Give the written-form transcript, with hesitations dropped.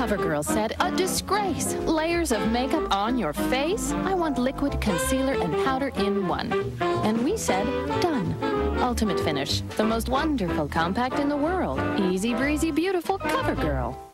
Covergirl said, a disgrace. Layers of makeup on your face? I want liquid, concealer, and powder in one. And we said, done. Ultimate Finish, the most wonderful compact in the world. Easy breezy, beautiful Covergirl.